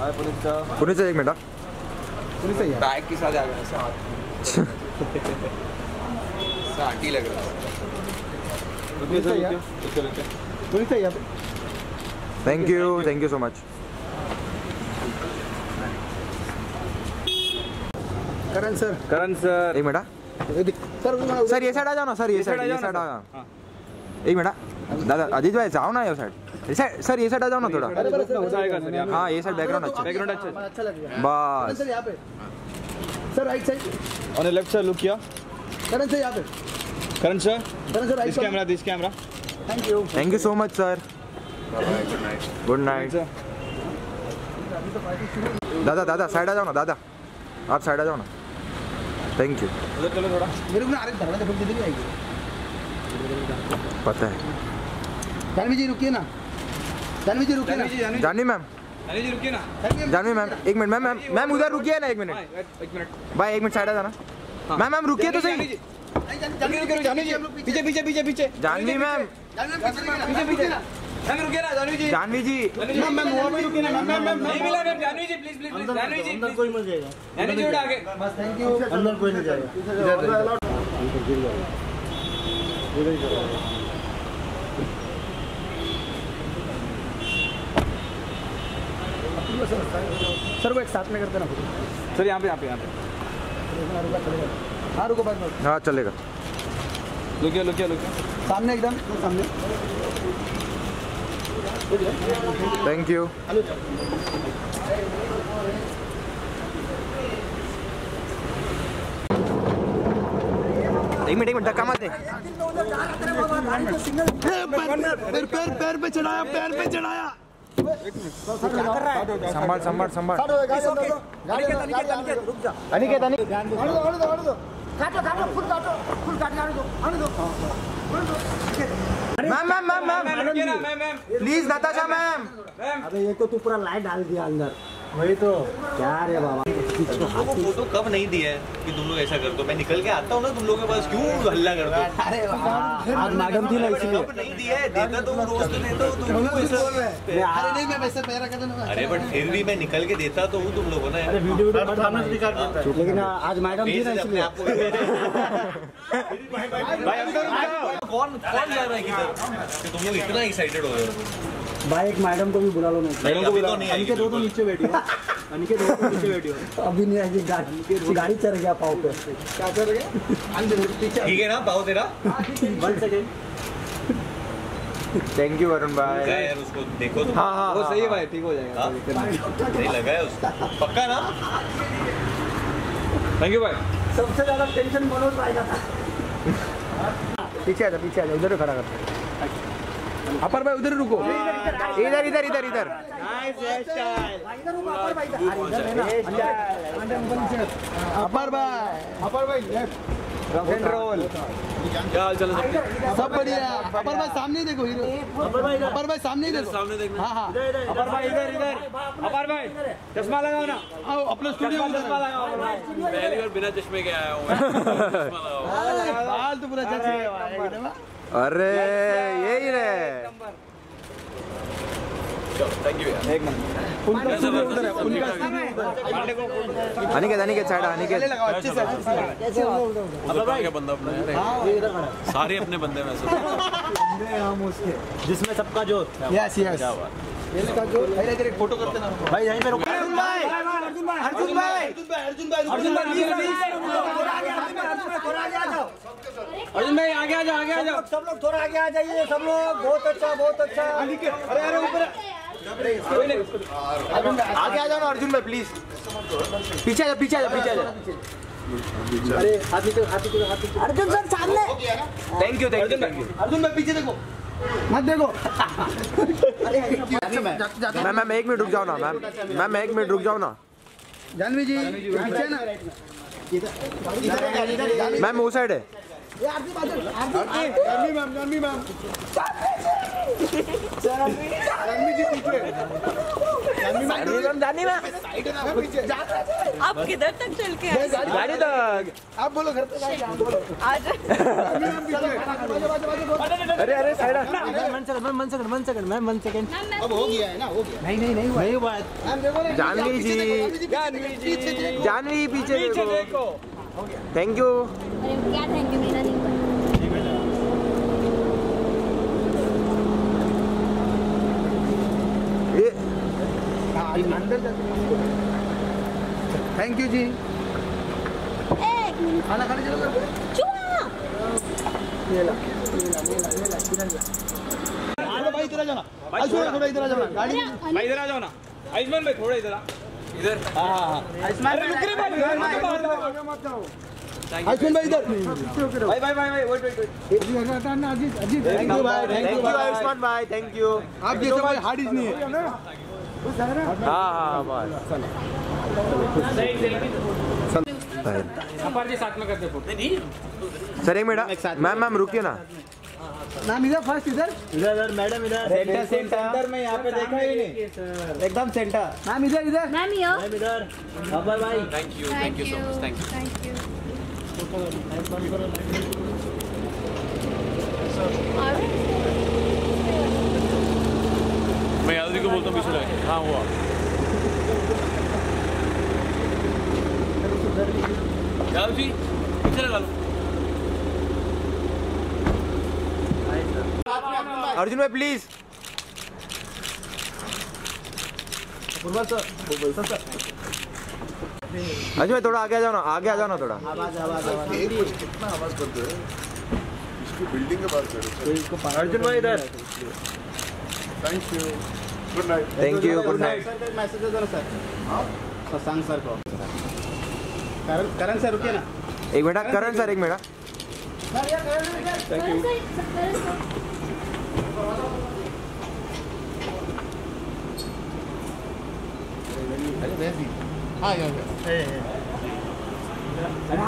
Puneet sir एक मिनट। Bag के साथ आ गया साथ ही लग रहा है। Thank you so much. Karan sir एक मिनट सर, ये साइड आ जाओ ना सर, ये साइड आ। एक मिनट दादा, अजीत भाई जाओ ना ये साइड, सर ये साइड आ जाओ ना थोड़ा। हाँ ये साइड बैकग्राउंड अच्छा लगेगा बस। सर यहाँ पे sir, right side on the left sir, look किया करण सर, यहाँ पे Karan sir right this camera. Thank you so much sir. Good night. दादा साइड आ जाओ ना दादा, आप साइड आ जाओ ना। Thank you. चलो थोड़ा मेरे को अरे धरना देखो दीदी आएगी। पता है। जानवी जी रुकिए ना, जानवी जी रुकिए ना, जानवी मैम, अनिल जी रुकिए ना, जानवी मैम एक मिनट, मैम उधर रुकिए ना एक मिनट भाई, एक मिनट साइड आ जाना। मैम रुकिए तो सही। पीछे जानवी मैम, रुकिए ना जानवी जी, जानवी जी मैम रुकिए ना, मैम नहीं मिला मैम, जानवी जी प्लीज जानवी जी अंदर कोई मत जाएगा, जानवी जी उठा आगे बस थैंक यू, अंदर कोई नहीं जाएगा। सर वो एक साथ में करते ना सर, यहाँ पे हाँ रुको बस हाँ चलेगा। लुकिए सामने एकदम सामने। Thank you. एक मिनट धक्का मत दे। पैर पे चढ़ाया संभाल Aniket ma'am please Natasha ma'am. अबे ये तो तू पूरा लाइट डाल दिया अंदर, वही तो क्या रे बाबा। तुमको फोटो कब नहीं दिया है कि तुम लोग ऐसा कर दो? मैं निकल के आता हूँ ना तुम लोगों के पास, क्यों हल्ला कर दो? अरे आज मैडम थी ना इसलिए कब नहीं दिया है, देता तो रोज तो देता हूँ, तुम क्यों ऐसा? अरे नहीं मैं वैसे पैरा कर दूंगा। अरे बट फिर भी मैं निकल के देता तो हूँ तुम लोगों ने। अरे वीडियो लेकिन आज मैडम थी ना इसलिए। कौन जा रहा है किधर कि तुम लोग इतना एक्साइटेड हो रहे हो? भाई एक मैडम को भी बुला लो ना, मैडम को बुलाओ। अनिकेत दो तो नीचे बैठी हो, अनिकेत दो तो नीचे बैठी हो। अभी नहीं आएगी गाड़ी चढ़ गया पाव पे। क्या चढ़ गया? ठीक है ना पाओ तेरा। 1 सेकंड। थैंक यू वरुण भाई। यार उसको देखो तुम। हाँ वो सही है भाई, ठीक हो जाएगा। नहीं लगा है उसको पक्का ना? थैंक यू भाई। सबसे ज्यादा टेंशन मनोज भाई का था। पीछे आ जा, उधर खड़ा कर। अपर भाई उधर रुको, इधर अपर भाई रॉक एंड रोल। क्या हाल चाल है? सब बढ़िया। अपर भाई सामने ही देखो हीरो, अपर भाई सामने ही देखो। सामने देखना। हाँ अपर भाई इधर अपर भाई चश्मा लगाओ ना, आओ अपना स्टूडियो में चश्मा लगाओ। पहली बार बिना चश्मे के आया हूँ। बाल तो पूरा चल गया। अरे यही रे। थैंक यू यार, एक नंबर। उनका स्टूडियो उधर है, उनका अनिकेत साइड अनिकेत। अच्छे से कैसे क्या बंदा अपना यार, सारे अपने बंदे में से हम उसके जिसमें सबका जो यस इसका जो एक फोटो करते ना भाई, यहीं पे रुको। अर्जुन भाई आगे आ जाओ, सब लोग थोड़ा आगे आ जाइए, सब लोग। बहुत अच्छा। अरे ऊपर आगे आ जाओ ना अर्जुन भाई प्लीज। पीछे आ जा। अरे हाथ नीचे अर्जुन सर सामने। Thank you. अर्जुन भाई पीछे देखो, मत देखो। मैम 1 मिनट रुक जाओ ना मैम 1 मिनट रुक जाओ ना। जानवी जी पीछे ना, मैम वो साइड है। जानवी मैम जी पीछे। जानी में आप किधर तक चल के आए? गाड़ी तक। आप बोलो घर पे जाके आप बोलो आज अरे अरे साइड वन सेकंड अब हो गया है ना हो गया नहीं हुआ मैम देखो ना जानवी जी जानवी पीछे देखो थैंक यू अरे क्या थैंक यू मेरा नहीं हुआ ये अंदर थैंक यू जी एक मिनट खाना खाने चलो घर पे चुआ मेला भाई इधर आ जाना थोड़ा इधर आ जाना गाड़ी भाई इधर आ जाओ ना आयुष्मान भाई थोड़ा इधर आ इधर आयुष्मान भाई रुक रे भाई आयुष्मान भाई इधर भाई वेट अजीत थैंक यू भाई थैंक यू आयुष्मान भाई थैंक यू आप जैसे भाई हार्ड नहीं है हाँ बस अपार जी साथ में करते फोटो सर एक मिनट मैम रुकिए ना नाम इधर फर्स्ट इधर मैडम इधर सेंटर में यहाँ पे देखा ही नहीं एकदम सेंटर मैम इधर मैम यो इधर अपर भाई thank you so much thank you मैं यादव जी को बोलता हूँ पीछे लगे। हाँ हुआ यादव जी पीछे लगा लो। अर्जुन भाई प्लीज अर्जुन भाई थोड़ा आगे आ जाओ ना थोड़ा कितना आवाज करते हैं इसकी बिल्डिंग के बात करो अर्जुन भाई इधर thank you good night thank you good night message दे दो सर सांग सर को करण सर रुकिए ना एक मिनट करण सर एक मिनट थैंक यू हाँ